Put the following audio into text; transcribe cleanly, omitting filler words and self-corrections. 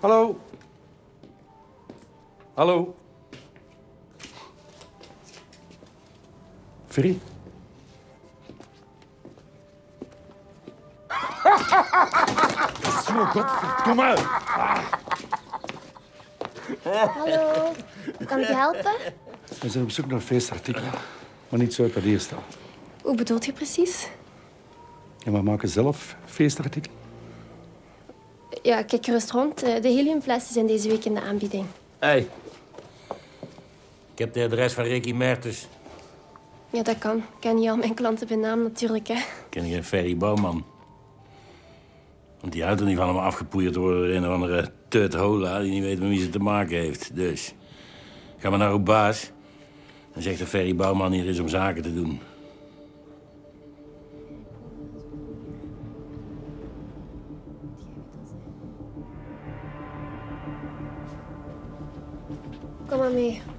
Hallo? Hallo? Ferry? Godverdomme! Hallo, kan ik je helpen? We zijn op zoek naar feestartikelen, maar niet zo uit wat hier staat. Hoe bedoelt je precies? En we maken zelf feestartikelen. Ja, kijk gerust rond. De heliumflessen zijn deze week in de aanbieding. Hey. Ik heb de adres van Ricky Mertens. Ja, dat kan. Ik ken niet al mijn klanten bij naam natuurlijk, hè. Ken je Ferry Bouwman? Want die houdt er niet van om afgepoeierd te worden door een of andere tut hola die niet weet met wie ze te maken heeft. Dus, ga maar naar uw baas en zeg dat Ferry Bouwman hier is om zaken te doen. Kom maar mee.